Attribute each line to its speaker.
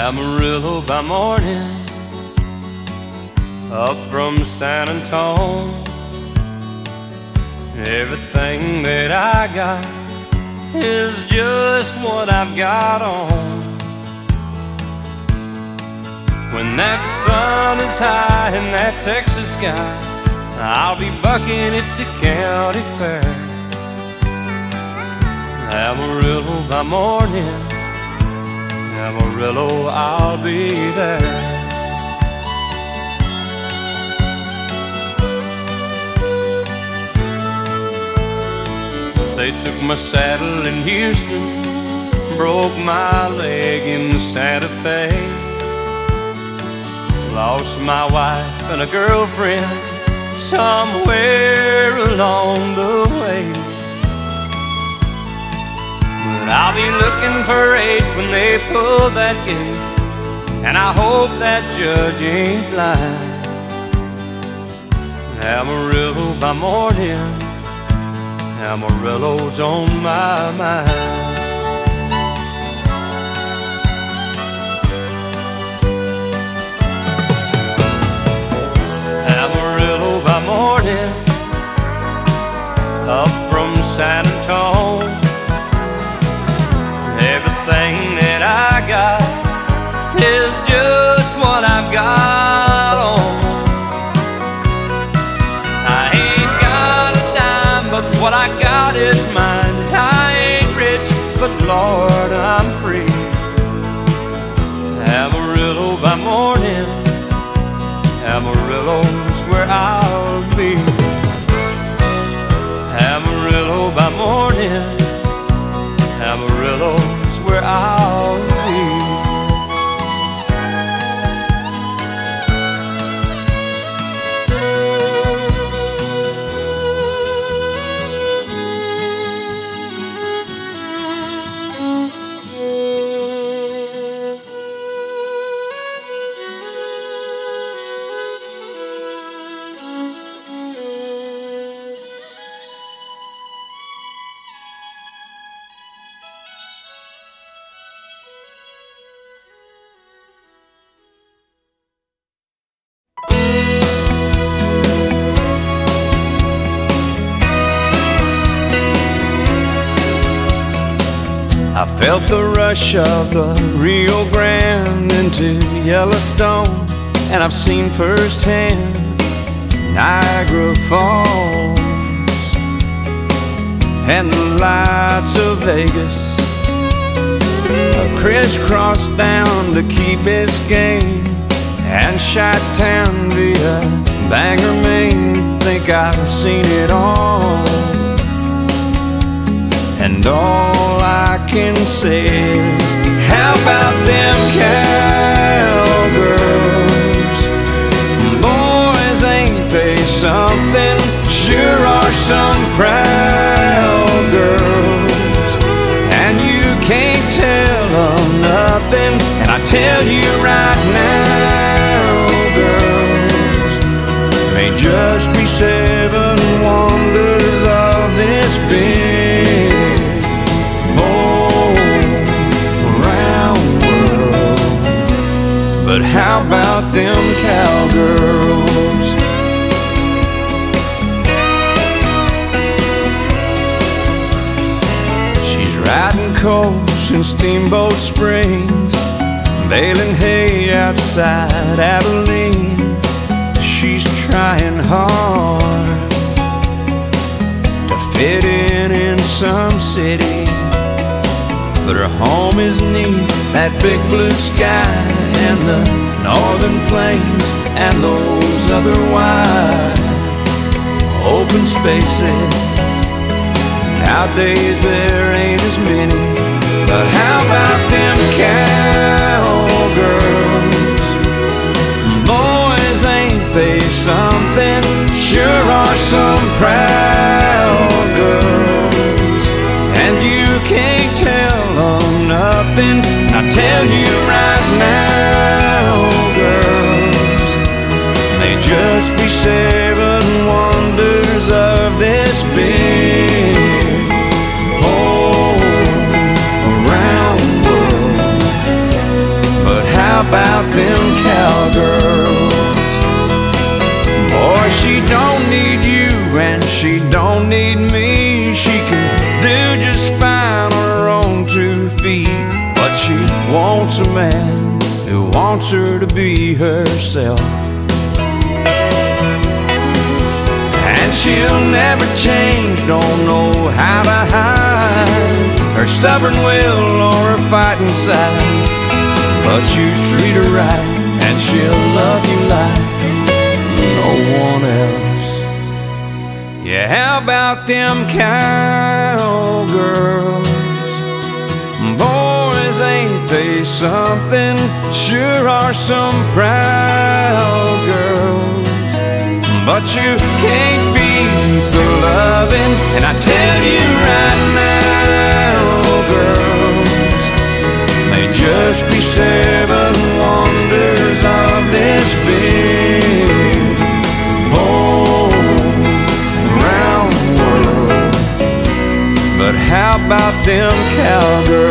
Speaker 1: Amarillo by morning, up from San Antone. Everything that I got is just what I've got on. When that sun is high in that Texas sky, I'll be bucking at the county fair. Amarillo by morning, Amarillo, I'll be there. They took my saddle in Houston, broke my leg in Santa Fe. Lost my wife and a girlfriend somewhere along the way. But I'll be looking for 8 when they pull that gate, and I hope that judge ain't lying. Amarillo by morning, Amarillo's on my mind. Amarillo by morning, up from San Antone. Everything that I got is just what I've got on. I ain't got a dime, but what I got is mine. I ain't rich, but Lord, I'm free. Amarillo by morning, Amarillo's where I'll be. Amarillo by morning, Amarillo's where I'll be. I felt the rush of the Rio Grande into Yellowstone, and I've seen firsthand Niagara Falls and the lights of Vegas. I've crisscrossed down to Key Biscayne and Chi-Town via Bangor, Maine. Think I've seen it all, and all I can say is, how about them cowgirls? Boys, ain't they something? Sure are some proud girls, and you can't tell them nothing. And I tell you right now, girls, may just be 7 wonders of this big but how about them cowgirls? She's riding coals in Steamboat Springs, baling hay outside Abilene. She's trying hard to fit in some city, but her home is neat, that big blue sky and the northern plains and those other wide open spaces. Nowadays there ain't as many, but how about them cowgirls? Boys, ain't they something? Sure are some proud girls, and you can't tell them nothing. I tell you right now, girls, they just be 7 wonders of this big whole them cowgirls? Boy, she don't need you and she don't need me. She can do just fine on her own 2 feet, but she wants a man who wants her to be herself. And she'll never change, don't know how to hide her stubborn will or her fighting side. But you treat her right and she'll love you like no one else. Yeah, how about them cowgirls? Boys, ain't they something? Sure are some proud girls. But you can't beat the loving, and I tell you right now, girls, may just be 7 wonders of this big whole round world. But how about them cowgirls?